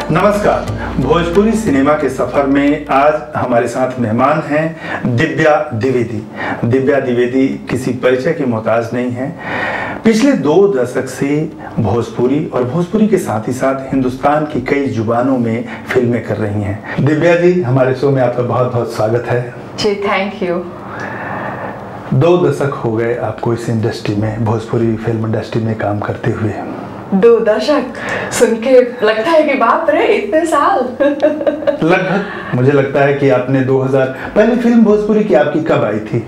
नमस्कार। भोजपुरी सिनेमा के सफर में आज हमारे साथ मेहमान हैं दिव्या द्विवेदी। दिव्या द्विवेदी किसी परिचय की मोहताज नहीं है। पिछले 2 दशक से भोजपुरी और भोजपुरी के साथ ही साथ हिंदुस्तान की कई जुबानों में फिल्में कर रही हैं। दिव्या जी, हमारे शो में आपका बहुत बहुत स्वागत है। जी, थैंक यू। 2 दशक हो गए आपको इस इंडस्ट्री में, भोजपुरी फिल्म इंडस्ट्री में काम करते हुए। 2 दशक सुन के लगता है कि बाप रे, इतने साल। लगभग मुझे लगता है कि आपने 2000 पहली फिल्म भोजपुरी की आपकी कब आई थी?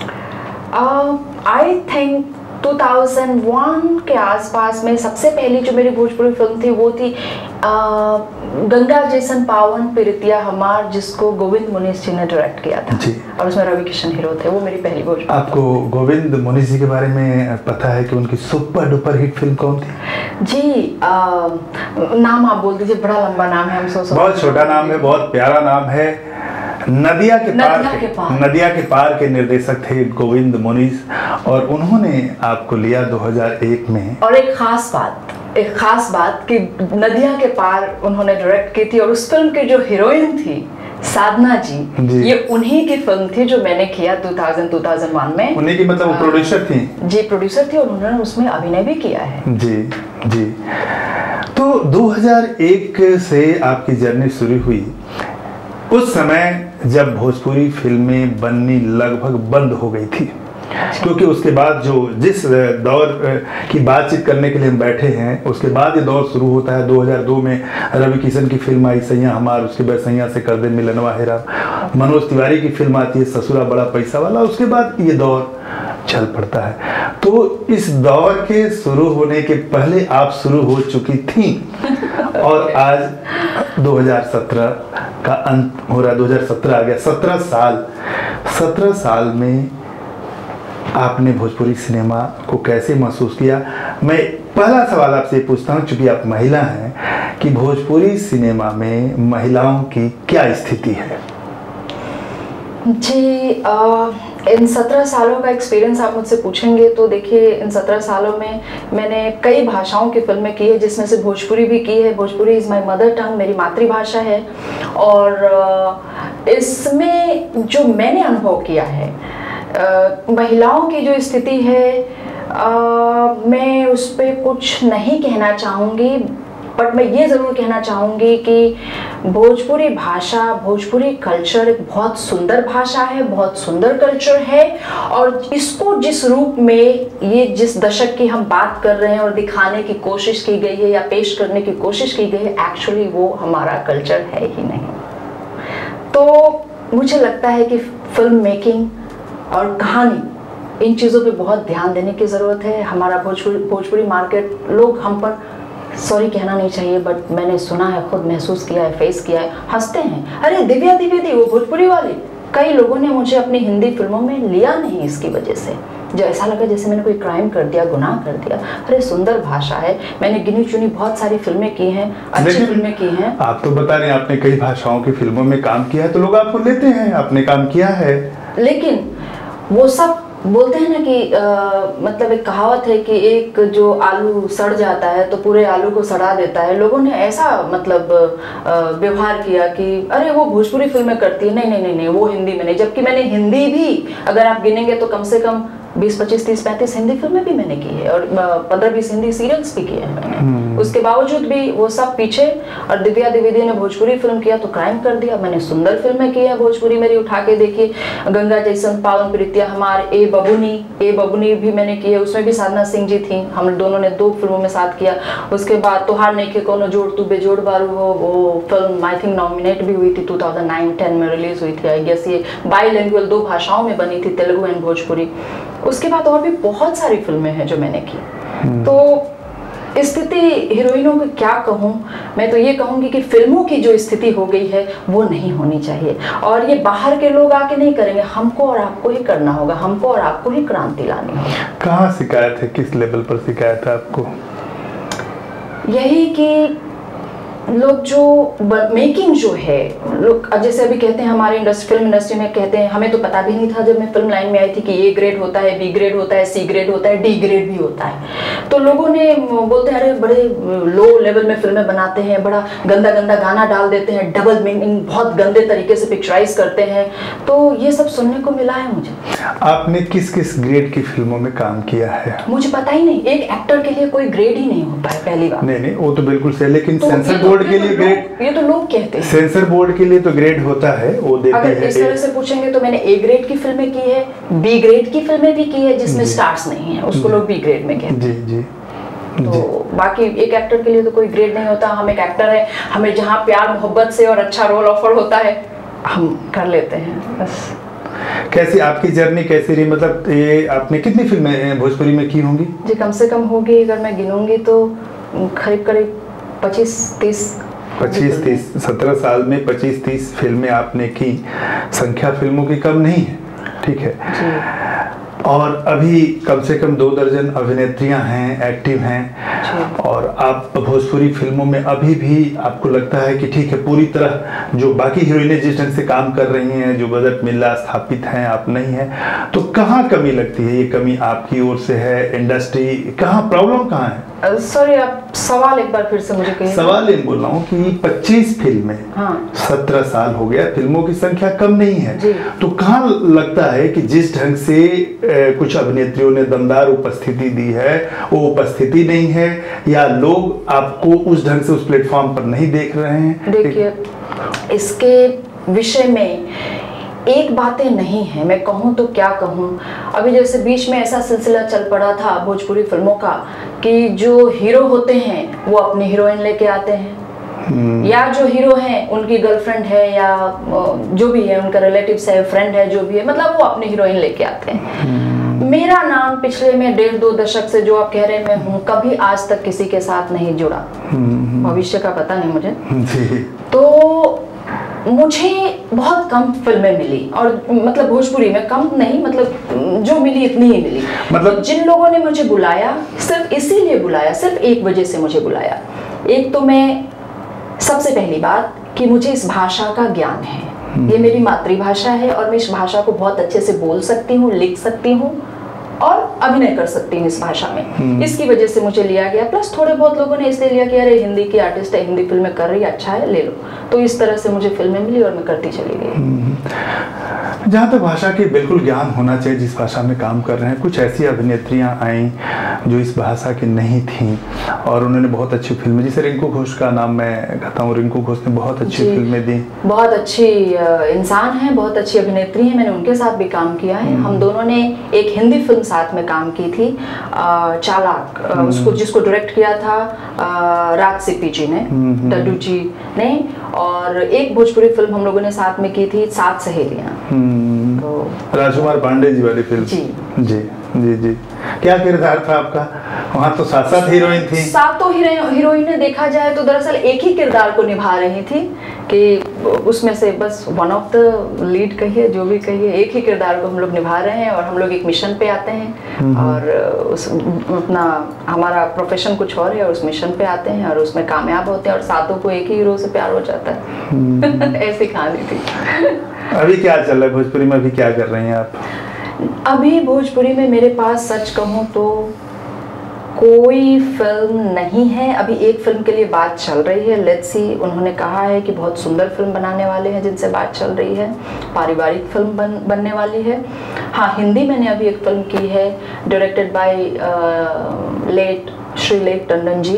आई थिंक 2001 के आसपास में सबसे पहली जो मेरी भोजपुरी फिल्म थी वो थी गंगा जैसन पावन प्रीतिया हमार, जिसको गोविंद मुनीस जी ने डायरेक्ट किया था जी। और उसमें रवि किशन हीरो थे। वो मेरी पहली भोजपुरी। आपको गोविंद मुनीस जी के बारे में पता है कि उनकी सुपर डुपर हिट फिल्म कौन थी? जी, नाम आप बोल दीजिए, बड़ा लंबा नाम है। बहुत छोटा नाम है, बहुत प्यारा नाम है। नदिया के पार के निर्देशक थे गोविंद मुनीस, और उन्होंने आपको लिया 2001 में। और एक खास बात कि नदिया के पार उन्होंने डायरेक्ट की थी, और उस फिल्म की जो हीरोइन थी साधना जी, ये उन्हीं की फिल्म थी जो मैंने किया 2001 में। उन्हीं की, मतलब वो प्रोड्यूसर थी? जी, प्रोड्यूसर थी, और उन्होंने उसमें अभिनय भी किया है। जी जी। तो 2001 से आपकी जर्नी शुरू हुई। उस समय जब भोजपुरी फिल्में बननी लगभग बंद हो गई थी, क्योंकि उसके बाद जिस दौर की बातचीत करने के लिए हम बैठे हैं, उसके बाद ये दौर शुरू होता है। 2002 में रवि किशन की फिल्म आई सैया हमार, उसके बाद सैया से कर दे मिलनवा हेरा। मनोज तिवारी की फिल्म आती है ससुरा बड़ा पैसा वाला। उसके बाद ये दौर चल पड़ता है। तो इस दौर के शुरू होने के पहले आप शुरू हो चुकी थी, और आज 2017 का अंत हो रहा है, 2017 आ गया। 17 साल में आपने भोजपुरी सिनेमा को कैसे महसूस किया? मैं पहला सवाल आपसे पूछता हूँ, चूंकि आप महिला हैं, कि भोजपुरी सिनेमा में महिलाओं की क्या स्थिति है? जी, इन 17 सालों का एक्सपीरियंस आप मुझसे पूछेंगे तो देखिए, इन 17 सालों में मैंने कई भाषाओं की फिल्में की है, जिसमें से भोजपुरी भी की है। Bhojpuri is my mother tongue, मेरी मातृभाषा है। और इसमें जो मैंने अनुभव किया है, महिलाओं की जो स्थिति है, मैं उस पर कुछ नहीं कहना चाहूँगी, बट मैं ये ज़रूर कहना चाहूँगी कि भोजपुरी भाषा, भोजपुरी कल्चर एक बहुत सुंदर भाषा है, बहुत सुंदर कल्चर है। और इसको जिस रूप में, ये जिस दशक की हम बात कर रहे हैं और दिखाने की कोशिश की गई है या पेश करने की कोशिश की गई है, एक्चुअली वो हमारा कल्चर है ही नहीं। तो मुझे लगता है कि फिल्म मेकिंग और कहानी, इन चीज़ों पे बहुत ध्यान देने की ज़रूरत है। हमारा भोजपुरी मार्केट, लोग हम पर, सॉरी कहना नहीं चाहिए, बट मैंने सुना है, खुद महसूस किया है, फेस किया है, हंसते हैं, अरे दिव्या द्विवेदी वो भोजपुरी वाली। कई लोगों ने मुझे अपनी हिंदी फिल्मों में लिया नहीं इसकी वजह से, जो ऐसा लगा जैसे मैंने कोई क्राइम कर दिया, गुनाह कर दिया। अरे सुंदर भाषा है, मैंने गिनी चुनी बहुत सारी फिल्में की हैं, अच्छी फिल्में की हैं। आप तो बता रहे हैं आपने कई भाषाओं की फिल्मों में काम किया है, तो लोग आपको लेते हैं, आपने काम किया है। लेकिन वो सब बोलते हैं ना कि मतलब एक कहावत है कि एक जो आलू सड़ जाता है तो पूरे आलू को सड़ा देता है। लोगों ने ऐसा मतलब व्यवहार किया कि अरे वो भोजपुरी फिल्में करती है, नहीं नहीं नहीं नहीं, वो हिंदी में नहीं। जबकि मैंने हिंदी भी, अगर आप गिनेंगे तो कम से कम 20, 25, 30, 35 हिंदी फिल्में भी मैंने की है, और 15-20 हिंदी सीरियल्स भी किए हैं मैंने। उसके बावजूद भी वो सब पीछे। और दिव्या द्विवेदी ने भोजपुरी फिल्म किया तो क्राइम कर दिया। मैंने सुंदर फिल्में की हैं भोजपुरी, मेरी उठा के देखिए, गंगा जैसन पावन प्रीतिया हमार, ए बबुनी भी मैंने की है, उसमें भी साधना सिंह जी थी। हम दोनों ने 2 फिल्मों में साथ किया। उसके बाद तोहार नइखे कोनो जोड़ तू बेजोड़ बारू हो, वो फिल्म आई थिंक नॉमिनेट भी हुई थी, 2009-10 में रिलीज हुई थी। आई गेस ये बाईलैंग्वेज 2 भाषाओं में बनी थी, तेलुगु एंड भोजपुरी। उसके बाद और भी बहुत सारी फिल्में हैं जो मैंने की। तो स्थिति हीरोइनों को क्या कहूँ, मैं तो ये कहूँगी कि फिल्मों की जो स्थिति हो गई है वो नहीं होनी चाहिए। और ये बाहर के लोग आके नहीं करेंगे, हमको और आपको ही करना होगा, हमको और आपको ही क्रांति लानी होगी। कहाँ शिकायत है, किस लेवल पर शिकायत है आपको? यही कि लोग जो मेकिंग जो है, लोग जैसे अभी कहते हैं हमारे फिल्म इंडस्ट्री में कहते हैं, हमें तो पता भी नहीं था जब मैं फिल्म लाइन में आई थी कि ए ग्रेड होता है, बी ग्रेड होता है, सी ग्रेड होता है, डी ग्रेड भी होता है। तो लोगों ने बोलते हैं अरे बड़े लो लेवल में फिल्में बनाते हैं, बड़ा गंदा गंदा गाना डाल देते हैं, डबल मीनिंग बहुत गंदे तरीके से पिक्चराइज करते हैं। तो ये सब सुनने को मिला है मुझे। आपने किस किस ग्रेड की फिल्मों में काम किया है? मुझे पता ही नहीं, एक एक्टर के लिए कोई ग्रेड ही नहीं होता है, पहली बात। नहीं वो तो बिल्कुल सही, लेकिन तो सेंसर बोर्ड के लिए ग्रेड, ये तो लोग कहते हैं सेंसर बोर्ड के लिए तो ग्रेड होता है, वो देते हैं। अगर इस तरह से पूछेंगे तो मैंने ए ग्रेड की फिल्में की है, बी ग्रेड की फिल्में भी की है जिसमें स्टार्स नहीं है, उसको लोग बी ग्रेड में कहते हैं। जी। तो बाकी एक एक्टर के लिए तो कोई ग्रेड नहीं होता। हम एक एक्टर है, हमें जहाँ प्यार मोहब्बत से और अच्छा रोल ऑफर होता है हम कर लेते हैं बस। कैसी आपकी जर्नी कैसी रही? मतलब ये आपने कितनी फिल्में भोजपुरी में की होंगी? जी कम से कम होगी, अगर मैं गिनूंगी तो करीब 25-30 17 साल में 25-30 फिल्में आपने की। संख्या फिल्मों की कम नहीं है, ठीक है जी। और अभी कम से कम 2 दर्जन अभिनेत्रियां हैं, एक्टिव हैं, और आप भोजपुरी फिल्मों में अभी भी आपको लगता है कि ठीक है, पूरी तरह जो बाकी हीरोइनें जिस ढंग से काम कर रही हैं, जो बजट मिला स्थापित हैं, आप नहीं हैं, तो कहाँ कमी लगती है? ये कमी आपकी ओर से है, इंडस्ट्री कहाँ, प्रॉब्लम कहाँ है? सॉरी, आप सवाल एक बार फिर से मुझे कहिए। सवाल ये बोल रहा हूँ कि 25 फिल्में, 17 साल हो गया, फिल्मों की संख्या कम नहीं है, तो कहाँ लगता है कि जिस ढंग से कुछ अभिनेत्रियों ने दमदार उपस्थिति दी है वो उपस्थिति नहीं है, या लोग आपको उस ढंग से उस प्लेटफॉर्म पर नहीं देख रहे हैं? देखिए, इसके विषय में एक बातें नहीं है, मैं कहूँ तो क्या कहूँ। अभी जैसे बीच में ऐसा सिलसिला चल पड़ा था भोजपुरी फिल्मों का कि जो हीरो होते हैं वो अपनी हीरोइन लेके आते हैं, या जो हीरो हैं उनकी गर्लफ्रेंड है या जो भी है उनका रिलेटिव्स है, फ्रेंड है, जो भी है, मतलब वो अपनी हीरोइन लेके आते हैं। मेरा नाम पिछले में 1.5-2 दशक से जो आप कह रहे हैं मैं हूँ, कभी आज तक किसी के साथ नहीं जुड़ा, भविष्य का पता नहीं मुझे। तो मुझे बहुत कम फिल्में मिली, और मतलब भोजपुरी में कम नहीं, मतलब जो मिली इतनी ही मिली। मतलब जिन लोगों ने मुझे बुलाया सिर्फ इसीलिए बुलाया, सिर्फ एक वजह से मुझे बुलाया। एक तो मैं, सबसे पहली बात कि मुझे इस भाषा का ज्ञान है, ये मेरी मातृभाषा है और मैं इस भाषा को बहुत अच्छे से बोल सकती हूँ, लिख सकती हूँ और अभिनय कर सकती हूँ इस भाषा में। इसकी वजह से मुझे लिया गया। प्लस थोड़े बहुत लोगों ने इसलिए लिया कि अरे हिंदी की आर्टिस्ट है, हिंदी फिल्में कर रही है, अच्छा है, ले लो। तो इस तरह से मुझे फिल्में मिली और मैं करती चली गई। जहाँ तक भाषा की बिल्कुल ज्ञान होना चाहिए जिस भाषा में काम कर रहे हैं, कुछ ऐसी अभिनेत्रियां आईं जो इस भाषा की नहीं थीं और उन्होंने बहुत अच्छी फिल्में, जैसे रिंकू घोष का नाम मैं कहता हूँ, रिंकू घोष ने बहुत अच्छी फिल्में दी, बहुत अच्छी इंसान है, बहुत अच्छी अभिनेत्री है, मैंने उनके साथ भी काम किया है। हम दोनों ने एक हिंदी फिल्म साथ में काम की थी, चालाक, उसको जिसको डायरेक्ट किया था राज सिप्पी जी ने, डड्डू जी ने, और एक भोजपुरी फिल्म हम लोगों ने साथ में की थी, 7 सहेलियां, तो राजकुमार पांडे जी वाली फिल्म। जी जी जी जी। क्या किरदार था आपका? वहाँ तो 7 हीरोइन थी। 7 हीरोइनें देखा जाए तो दरअसल एक ही किरदार को निभा रही थी, कि उसमें से बस वन ऑफ द लीड कहिए, जो भी कहिए, एक ही किरदार को हम लोग निभा रहे हैं और हम लोग एक मिशन पे आते हैं और उस अपना हमारा प्रोफेशन कुछ और है और उस मिशन पे आते हैं और उसमें कामयाब होते हैं और 7 को एक ही हीरो से प्यार हो जाता है। ऐसी कहानी थी। अभी क्या चल रहा है भोजपुरी में? अभी क्या कर रही हैं आप? अभी भोजपुरी में मेरे पास सच कहूँ तो कोई फिल्म नहीं है। अभी एक फिल्म के लिए बात चल रही है, लेट्स सी, उन्होंने कहा है कि बहुत सुंदर फिल्म बनाने वाले हैं जिनसे बात चल रही है, पारिवारिक फिल्म बनने वाली है। हाँ, हिंदी मैंने अभी एक फिल्म की है, directed by Shri late Tandon ji,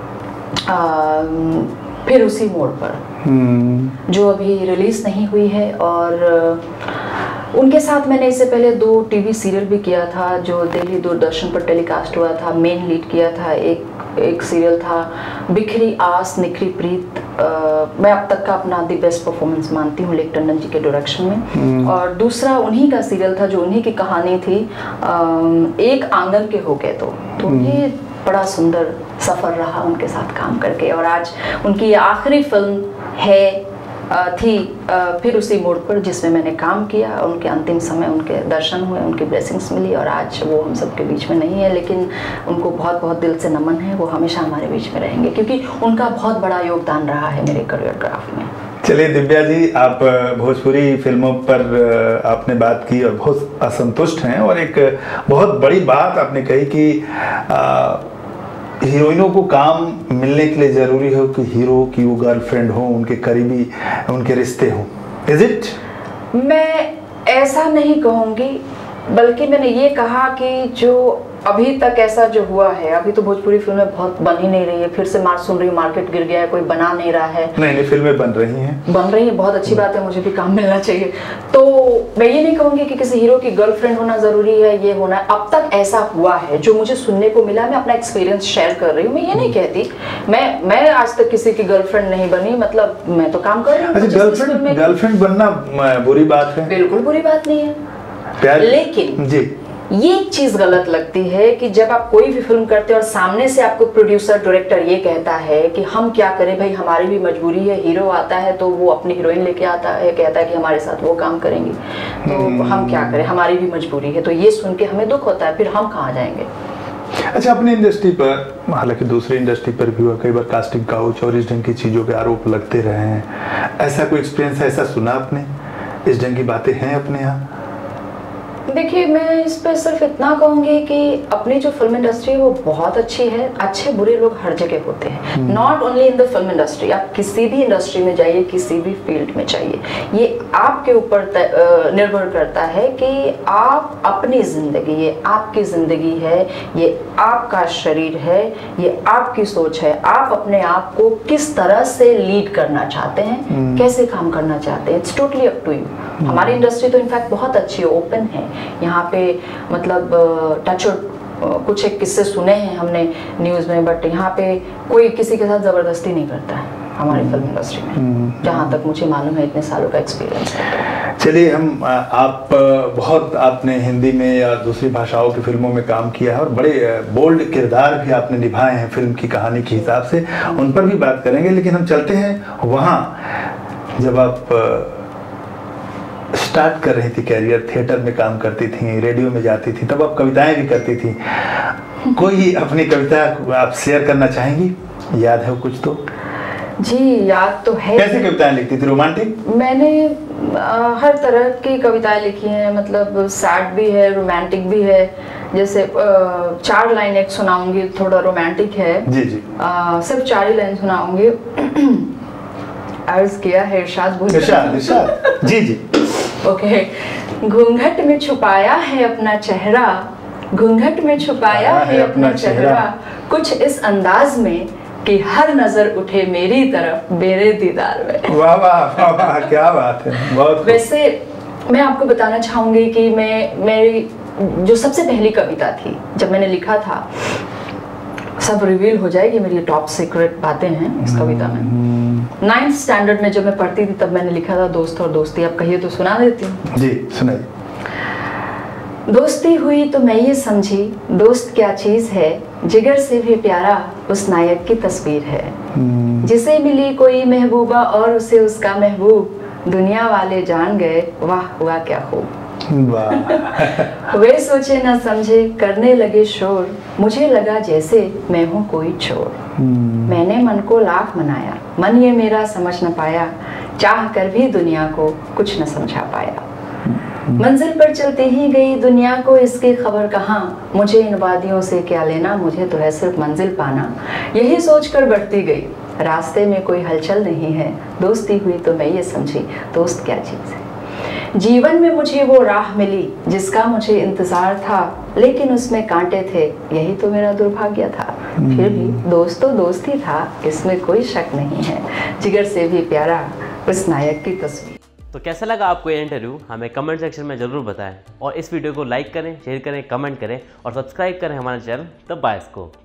फिर उसी मोड़ पर, जो अभी रिलीज नहीं हुई है। और उनके साथ मैंने इससे पहले 2 टीवी सीरियल भी किया था जो दिल्ली दूरदर्शन पर टेलीकास्ट हुआ था, मेन लीड किया था। एक सीरियल था बिखरी आस निखरी प्रीत, मैं अब तक का अपना दी बेस्ट परफॉर्मेंस मानती हूँ लेट टंडन जी के डायरेक्शन में। और दूसरा उन्हीं का सीरियल था जो उन्हीं की कहानी थी, एक आंगन के हो गए तो ये बड़ा सुंदर सफ़र रहा उनके साथ काम करके। और आज उनकी ये आखिरी फिल्म है थी फिर उसी मोड़ पर जिसमें मैंने काम किया। उनके अंतिम समय उनके दर्शन हुए, उनकी ब्लेसिंग्स मिली और आज वो हम सबके बीच में नहीं है, लेकिन उनको बहुत बहुत दिल से नमन है। वो हमेशा हमारे बीच में रहेंगे क्योंकि उनका बहुत बड़ा योगदान रहा है मेरे करियर ग्राफ में। चलिए दिव्या जी, आप भोजपुरी फिल्मों पर आपने बात की और बहुत असंतुष्ट हैं, और एक बहुत बड़ी बात आपने कही कि हीरोइनों को काम मिलने के लिए ज़रूरी हो कि हीरो की वो गर्लफ्रेंड हो, उनके करीबी उनके रिश्ते हों। Is it? मैं ऐसा नहीं कहूँगी, बल्कि मैंने ये कहा कि जो अभी तक ऐसा जो हुआ है, अभी तो भोजपुरी फिल्में बहुत बन ही नहीं रही है। फिर से सुन रही हूँ मार्केट गिर गया है, कोई बना नहीं रहा है। नहीं, फिल्में बन रही हैं, बहुत अच्छी बात है, मुझे भी काम मिलना चाहिए। तो मैं ये नहीं कहूँगी कि किसी हीरो की गर्लफ्रेंड होना जरूरी है, ये होना है। अब तक ऐसा हुआ है जो मुझे सुनने को मिला, मैं अपना एक्सपीरियंस शेयर कर रही हूँ। मैं ये नहीं कहती मैं आज तक किसी की गर्लफ्रेंड नहीं बनी, मतलब मैं तो काम कर रही हूँ। गर्लफ्रेंड बनना बुरी बात है? बिल्कुल बुरी बात नहीं है, लेकिन जी ये चीज गलत लगती है कि जब आप कोई भी फिल्म करते हैं और सामने से आपको प्रोड्यूसर डायरेक्टर ये कहता है कि हम क्या करें भाई, हमारी भी मजबूरी है। हीरो आता है तो वो अपनी हीरोइन लेके आता है, कहता है कि हमारे साथ वो काम करेंगी, तो हम क्या करें, हमारी भी मजबूरी है। तो ये सुन के हमें दुख होता है, फिर हम कहाँ जाएंगे। अच्छा, अपनी इंडस्ट्री पर, हालांकि दूसरी इंडस्ट्री पर भी हुआ, कई बार कास्टिंग काउच और इस ढंग की चीज़ों के आरोप लगते रहे हैं। ऐसा कोई एक्सपीरियंस है, ऐसा सुना आपने? इस ढंग की बातें हैं अपने यहाँ? देखिए, मैं इस पर सिर्फ इतना कहूँगी कि अपनी जो फिल्म इंडस्ट्री है वो बहुत अच्छी है। अच्छे बुरे लोग हर जगह होते हैं, not only in the film industry. आप किसी भी इंडस्ट्री में जाइए, किसी भी फील्ड में जाइए, ये आपके ऊपर निर्भर करता है कि आप अपनी ज़िंदगी, ये आपकी ज़िंदगी है, ये आपका शरीर है, ये आपकी सोच है। आप अपने आप को किस तरह से लीड करना चाहते हैं, कैसे काम करना चाहते हैं, it's totally up to you. हमारी इंडस्ट्री तो इनफैक्ट बहुत अच्छी है, ओपन है। यहाँ पे मतलब टच कुछ एक किस्से सुने हैं हमने न्यूज़ में, बट यहाँ पे कोई किसी के साथ ज़बरदस्ती नहीं करता है हमारी फिल्म इंडस्ट्री में, जहाँ तक मुझे मालूम है, इतने सालों का एक्सपीरियंस है। चलिए, आप बहुत आपने हिंदी में या दूसरी भाषाओं की फिल्मों में काम किया है और बड़े बोल्ड किरदार भी आपने निभाए हैं फिल्म की कहानी के हिसाब से, उन पर भी बात करेंगे। लेकिन हम चलते हैं वहाँ, जब आप स्टार्ट कर रही थी कैरियर, थिएटर में काम करती थी, रेडियो में जाती थी, तब आप कविताएं भी करती थी। कोई अपनी कविता आप शेयर करना चाहेंगी? याद है कुछ तो? जी, याद तो है। कैसी कविताएं लिखती थी? रोमांटिक? मैंने हर तरह की कविताएं लिखी हैं, मतलब सैड भी है, रोमांटिक भी है। जैसे 4 लाइन एक सुनाऊंगी, थोड़ा रोमांटिक है। जी जी। सिर्फ 4 ही लाइन सुनाऊंगी। अर्ज किया है इरशाद जी जी। ओके। घूंघट में छुपाया है अपना चेहरा, घूंघट में छुपाया है अपना चेहरा, कुछ इस अंदाज में कि हर नजर उठे मेरी तरफ मेरे दीदार में। वाह वाह वाह, क्या बात है, बहुत। वैसे मैं आपको बताना चाहूंगी कि मेरी जो सबसे पहली कविता थी, जब मैंने लिखा था, सब रिवील हो जाएगी, मेरी टॉप सीक्रेट बातें हैं इस कविता में। 9th स्टैंडर्ड में जब मैं पढ़ती थी तब मैंने लिखा था दोस्त और दोस्ती। आप कहिए तो सुना देती हूँ। जी सुनाइए। दोस्ती हुई तो मैं ये समझी, दोस्त क्या चीज है, जिगर से भी प्यारा उस नायक की तस्वीर है। जिसे मिली कोई महबूबा और उसे उसका महबूब, दुनिया वाले जान गए वाह हुआ क्या खूब। वे सोचे न समझे करने लगे शोर, मुझे लगा जैसे मैं हूँ कोई चोर। मैंने मन को लाख मनाया, मन ये मेरा समझ न पाया, चाह कर भी दुनिया को कुछ न समझा पाया। मंजिल पर चलती ही गई दुनिया को इसकी खबर कहाँ, मुझे इन वादियों से क्या लेना, मुझे तो है सिर्फ मंजिल पाना। यही सोच कर बढ़ती गई, रास्ते में कोई हलचल नहीं है, दोस्ती हुई तो मैं ये समझी दोस्त क्या चीज़ है। जीवन में मुझे वो राह मिली जिसका मुझे इंतजार था, लेकिन उसमें कांटे थे, यही तो मेरा दुर्भाग्य था। फिर भी दोस्त तो दोस्त ही था, इसमें कोई शक नहीं है, जिगर से भी प्यारा उस नायक की तस्वीर। तो कैसा लगा आपको ये इंटरव्यू, हमें कमेंट सेक्शन में ज़रूर बताएं, और इस वीडियो को लाइक करें, शेयर करें, कमेंट करें और सब्सक्राइब करें हमारे चैनल द बायोस्कोप।